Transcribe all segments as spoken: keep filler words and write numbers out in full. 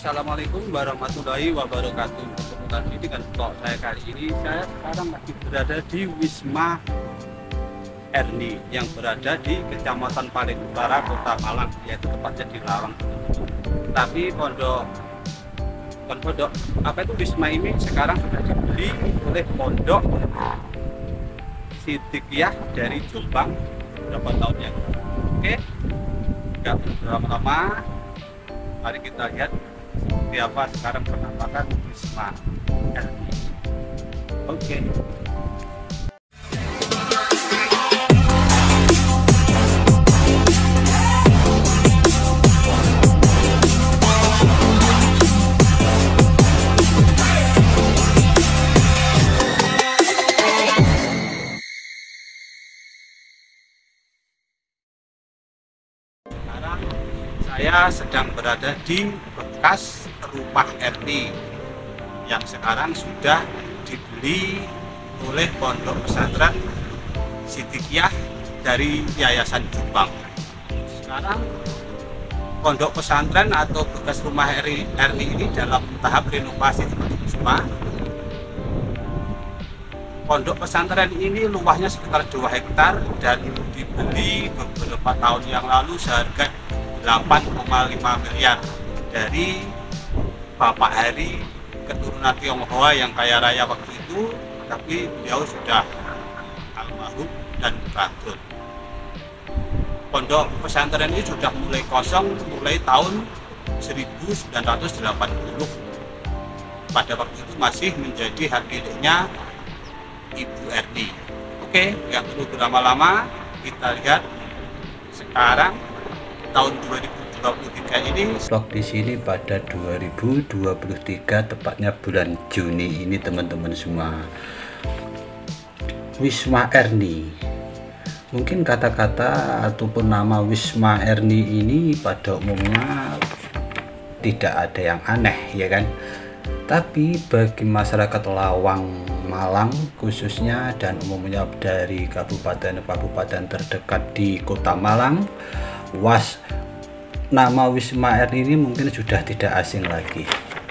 Assalamualaikum warahmatullahi wabarakatuh. Ketemu lagi dengan vlog saya kali ini. Saya sekarang lagi berada di Wisma Erni yang berada di Kecamatan Paling Utara, Kota Malang, yaitu tepatnya di Lawang. Tapi pondok bukan pondok apa itu Wisma ini sekarang sudah dibeli oleh Pondok Siddiqiyah dari Jombang beberapa tahun yang lalu. Oke, nggak berlama-lama, mari kita lihat seperti apa sekarang penampakan Wisma Erni. Oke. Sekarang saya sedang berada di bekas rumah Erni yang sekarang sudah dibeli oleh Pondok Pesantren Siddiqiyah dari Yayasan Jombang. Sekarang Pondok Pesantren atau bekas rumah Erni, Erni ini dalam tahap renovasi teman-teman semua. Pondok pesantren ini luasnya sekitar dua hektar dan dibeli beberapa tahun yang lalu seharga delapan koma lima miliar dari Bapak Hari, keturunan Tionghoa yang kaya raya waktu itu, tapi beliau sudah almarhum dan bangkrut. Pondok pesantren ini sudah mulai kosong mulai tahun seribu sembilan ratus delapan puluh. Pada waktu itu masih menjadi hak miliknya Ibu Erni. Oke, nggak perlu berlama-lama, kita lihat sekarang tahun dua ribu dua puluh tiga ini. Vlog di sini pada dua ribu dua puluh tiga, tepatnya bulan Juni ini teman-teman semua. Wisma Erni. Mungkin kata-kata ataupun nama Wisma Erni ini pada umumnya tidak ada yang aneh, ya kan? Tapi bagi masyarakat Lawang Malang khususnya dan umumnya dari kabupaten-kabupaten terdekat di Kota Malang, was nama Wisma Erni ini mungkin sudah tidak asing lagi.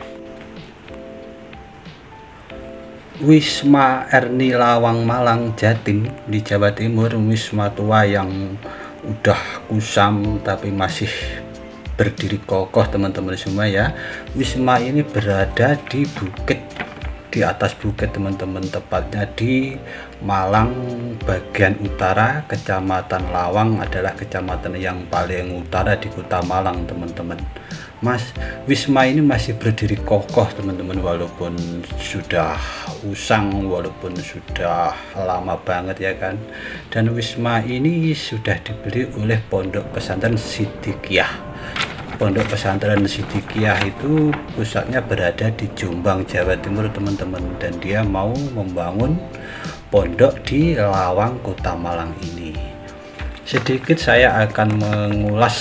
Wisma Erni Lawang Malang Jatim di Jawa Timur, wisma tua yang udah kusam tapi masih berdiri kokoh teman-teman semua ya. Wisma ini berada di bukit, di atas bukit teman-teman, tepatnya di Malang bagian utara. Kecamatan Lawang adalah kecamatan yang paling utara di Kota Malang teman-teman. Mas, Wisma ini masih berdiri kokoh teman-teman, walaupun sudah usang, walaupun sudah lama banget ya kan. Dan Wisma ini sudah dibeli oleh Pondok Pesantren Siddiqiyah. Pondok Pesantren Siddiqiyah itu pusatnya berada di Jombang, Jawa Timur teman-teman, dan dia mau membangun pondok di Lawang, Kota Malang ini. Sedikit saya akan mengulas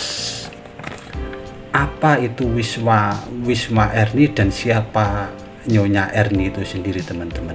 apa itu Wisma Wisma Erni dan siapa Nyonya Erni itu sendiri teman-teman.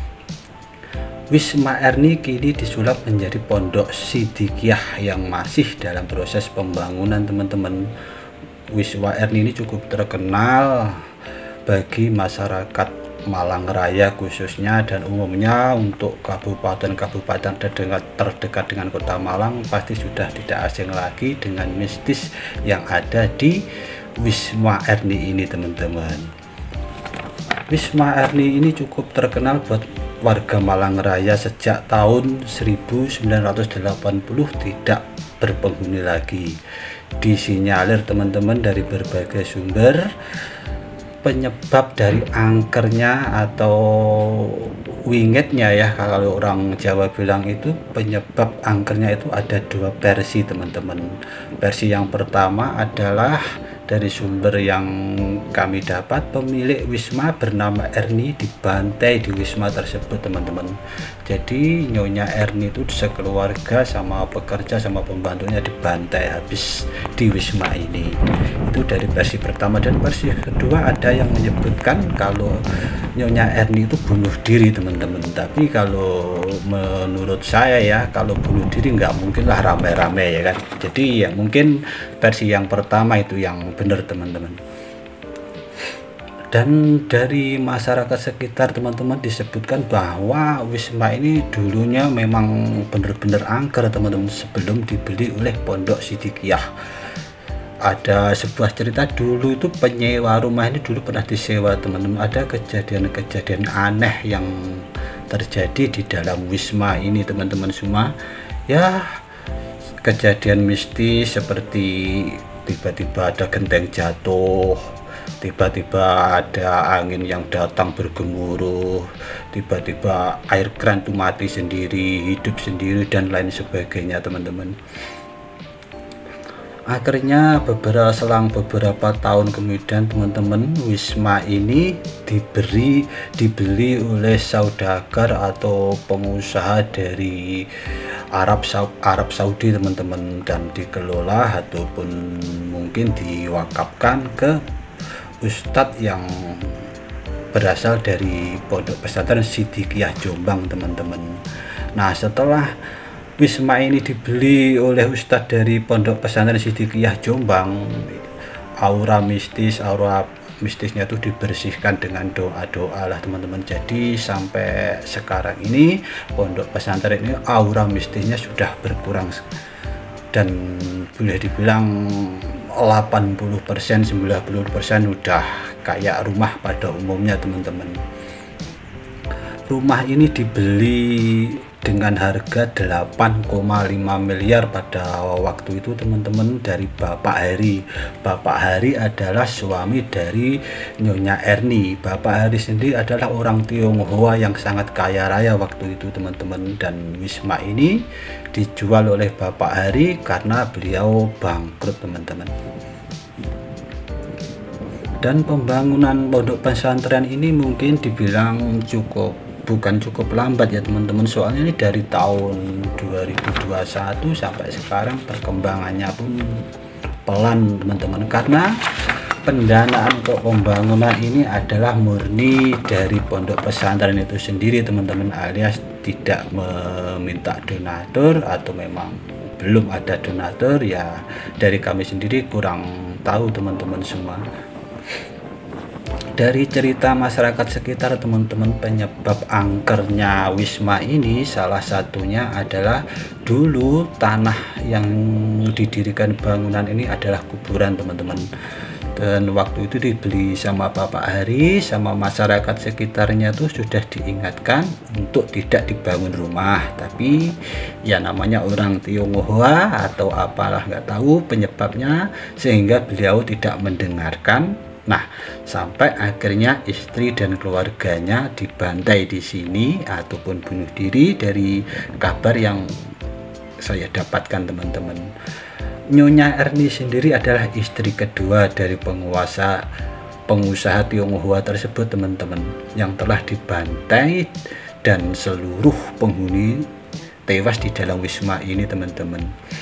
Wisma Erni kini disulap menjadi Pondok Siddiqiyah yang masih dalam proses pembangunan teman-teman. Wisma Erni ini cukup terkenal bagi masyarakat Malang Raya khususnya dan umumnya. Untuk kabupaten-kabupaten terdekat, terdekat dengan Kota Malang pasti sudah tidak asing lagi dengan mistis yang ada di Wisma Erni ini teman-teman. Wisma Erni ini cukup terkenal buat warga Malang Raya sejak tahun seribu sembilan ratus delapan puluh tidak berpenghuni lagi. Disinyalir teman-teman dari berbagai sumber penyebab dari angkernya atau wingetnya ya, kalau orang Jawa bilang itu penyebab angkernya itu ada dua versi teman-teman. Versi yang pertama adalah dari sumber yang kami dapat, pemilik Wisma bernama Erni dibantai di Wisma tersebut teman-teman. Jadi Nyonya Erni itu sekeluarga sama pekerja sama pembantunya dibantai habis di Wisma ini. Itu dari versi pertama. Dan versi kedua ada yang menyebutkan kalau Nyonya Erni itu bunuh diri teman-teman. Tapi kalau menurut saya ya, kalau bunuh diri nggak mungkin lah rame-rame ya kan. Jadi ya mungkin versi yang pertama itu yang benar teman-teman. Dan dari masyarakat sekitar teman-teman disebutkan bahwa Wisma ini dulunya memang benar-benar angker teman-teman sebelum dibeli oleh Pondok Sidikiyah. Ada sebuah cerita dulu itu penyewa rumah ini dulu pernah disewa teman-teman, ada kejadian-kejadian aneh yang terjadi di dalam Wisma ini teman-teman semua ya. Kejadian mistis seperti tiba-tiba ada genteng jatuh, tiba-tiba ada angin yang datang bergemuruh, tiba-tiba air kran itu mati sendiri, hidup sendiri, dan lain sebagainya teman-teman. Akhirnya beberapa selang beberapa tahun kemudian teman-teman, Wisma ini diberi dibeli oleh saudagar atau pengusaha dari Arab Arab Saudi teman-teman, dan dikelola ataupun mungkin diwakafkan ke Ustadz yang berasal dari Pondok Pesantren Sidikiyah Jombang teman-teman. Nah, setelah Wisma ini dibeli oleh Ustadz dari Pondok Pesantren Sidikiyah Jombang, aura mistis, aura mistisnya itu dibersihkan dengan doa-doa lah teman-teman. Jadi sampai sekarang ini Pondok Pesantren ini aura mistisnya sudah berkurang dan boleh dibilang delapan puluh persen sembilan puluh persen udah kayak rumah pada umumnya teman-teman. Rumah ini dibeli dengan harga delapan koma lima miliar pada waktu itu teman-teman dari Bapak Hari. Bapak Hari adalah suami dari Nyonya Erni. Bapak Hari sendiri adalah orang Tionghoa yang sangat kaya raya waktu itu teman-teman, dan Wisma ini dijual oleh Bapak Hari karena beliau bangkrut teman-teman. Dan pembangunan pondok pesantren ini mungkin dibilang cukup bukan cukup lambat ya teman-teman, soalnya ini dari tahun dua ribu dua puluh satu sampai sekarang perkembangannya pun pelan teman-teman, karena pendanaan untuk pembangunan ini adalah murni dari pondok pesantren itu sendiri teman-teman, alias tidak meminta donatur atau memang belum ada donatur ya, dari kami sendiri kurang tahu teman-teman semua. Dari cerita masyarakat sekitar teman-teman, penyebab angkernya Wisma ini salah satunya adalah dulu tanah yang didirikan bangunan ini adalah kuburan teman-teman, dan waktu itu dibeli sama Bapak Hari sama masyarakat sekitarnya tuh sudah diingatkan untuk tidak dibangun rumah, tapi ya namanya orang Tionghoa atau apalah nggak tahu penyebabnya sehingga beliau tidak mendengarkan. Nah, sampai akhirnya istri dan keluarganya dibantai di sini ataupun bunuh diri dari kabar yang saya dapatkan teman-teman. Nyonya Erni sendiri adalah istri kedua dari penguasa pengusaha Tionghoa tersebut teman-teman, yang telah dibantai dan seluruh penghuni tewas di dalam Wisma ini teman-teman.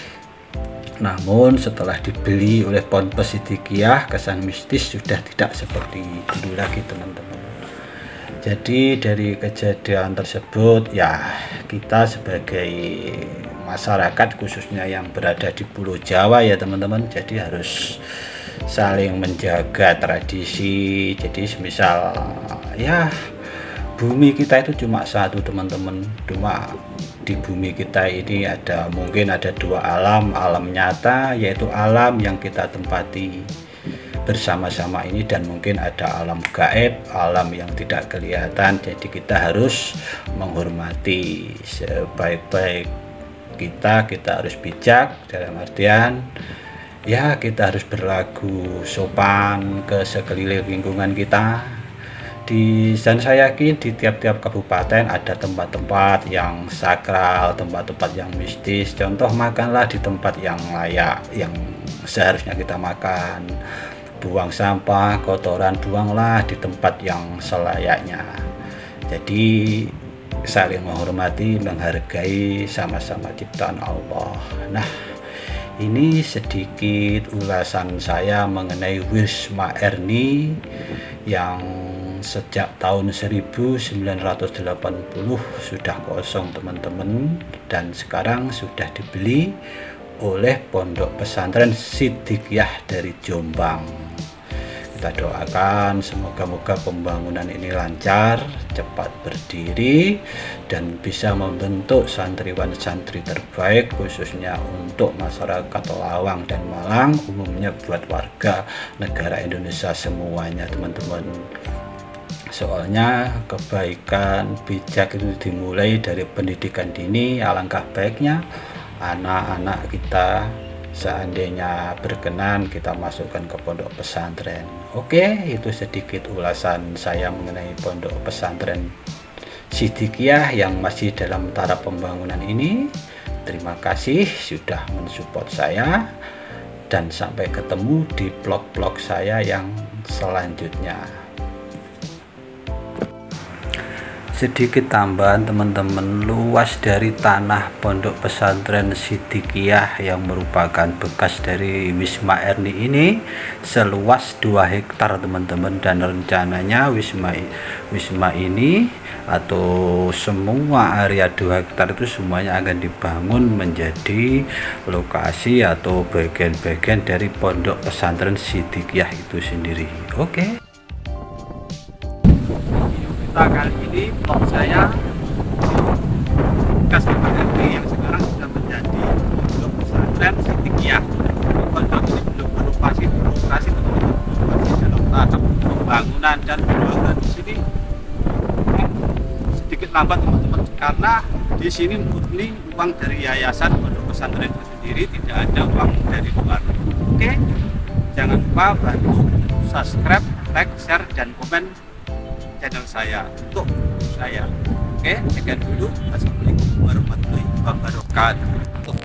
Namun setelah dibeli oleh Pondok Sidikiyah, kesan mistis sudah tidak seperti dulu lagi teman-teman. Jadi dari kejadian tersebut ya, kita sebagai masyarakat khususnya yang berada di Pulau Jawa ya teman-teman, jadi harus saling menjaga tradisi. Jadi semisal ya bumi kita itu cuma satu teman-teman, cuma di bumi kita ini ada mungkin ada dua alam, alam nyata yaitu alam yang kita tempati bersama-sama ini, dan mungkin ada alam gaib, alam yang tidak kelihatan. Jadi kita harus menghormati sebaik-baik kita, kita harus bijak dalam artian ya kita harus berlaku sopan ke sekeliling lingkungan kita. Di dan saya yakin di tiap-tiap kabupaten ada tempat-tempat yang sakral, tempat-tempat yang mistis. Contoh, makanlah di tempat yang layak, yang seharusnya kita makan. Buang sampah, kotoran buanglah di tempat yang selayaknya. Jadi saling menghormati, menghargai sama-sama ciptaan Allah. Nah, ini sedikit ulasan saya mengenai Wisma Erni yang sejak tahun seribu sembilan ratus delapan puluh sudah kosong teman-teman, dan sekarang sudah dibeli oleh Pondok Pesantren Sidikiyah dari Jombang. Kita doakan semoga-moga pembangunan ini lancar, cepat berdiri, dan bisa membentuk santriwan-santri terbaik khususnya untuk masyarakat Lawang dan Malang, umumnya buat warga negara Indonesia semuanya teman-teman. Soalnya kebaikan bijak itu dimulai dari pendidikan dini. Alangkah baiknya anak-anak kita seandainya berkenan kita masukkan ke pondok pesantren. Oke, itu sedikit ulasan saya mengenai pondok pesantren Sidikiyah yang masih dalam tahap pembangunan ini. Terima kasih sudah mensupport saya, dan sampai ketemu di vlog-vlog saya yang selanjutnya. Sedikit tambahan teman-teman, luas dari tanah pondok pesantren Sidikiyah yang merupakan bekas dari Wisma Erni ini seluas dua hektar teman-teman, dan rencananya Wisma Wisma ini atau semua area dua hektar itu semuanya akan dibangun menjadi lokasi atau bagian-bagian dari pondok pesantren Sidikiyah itu sendiri. Oke, kali ini vlog saya bekas Wisma Erni yang sekarang sudah menjadi pondok pesantren Sidikiyah. Pondok ini belum beroperasi, beroperasi teman-teman, masih dalam tahap pembangunan, dan pembangunan di sini sedikit lambat teman-teman, karena di sini murni uang dari yayasan pondok pesantren itu sendiri, tidak ada uang dari luar. Oke, jangan lupa bantu subscribe, like, share, dan komen channel saya untuk saya. Oke, sekian dulu. Assalamualaikum warahmatullahi wabarakatuh.